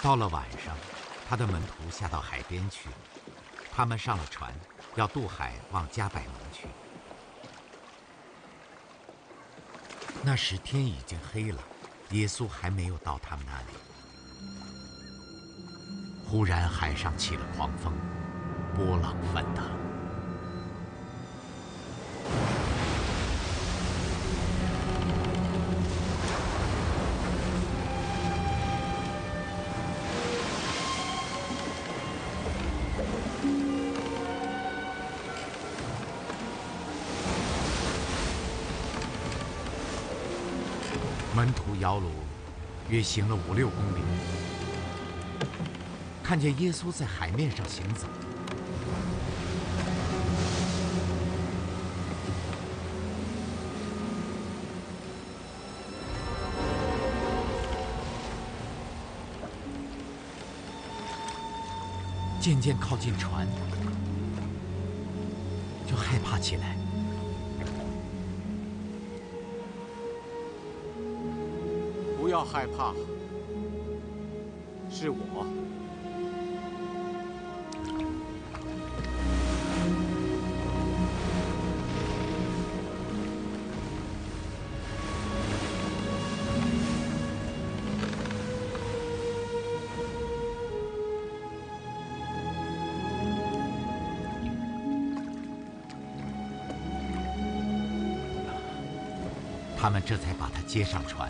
到了晚上，他的门徒下到海边去，他们上了船，要渡海往加百农去。那时天已经黑了，耶稣还没有到他们那里。忽然海上起了狂风，波浪翻腾。门徒摇橹，约行了5、6公里，看见耶稣在海面上行走。渐渐靠近船，就害怕起来。 不要害怕，是我。 他们这才把他接上船。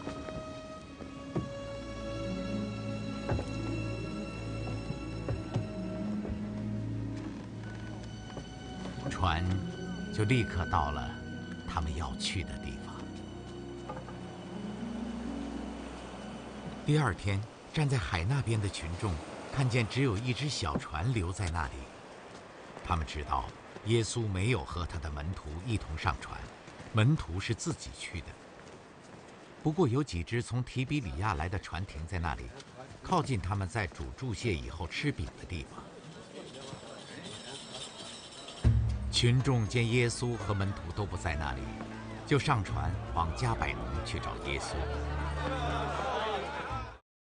船就立刻到了他们要去的地方。第2天，站在海那边的群众看见只有一只小船留在那里，他们知道耶稣没有和他的门徒一同上船，门徒是自己去的。不过有几只从提比里亚来的船停在那里，靠近他们在煮注蟹以后吃饼的地方。群众见耶稣和门徒都不在那里，就上船往加百农去找耶稣。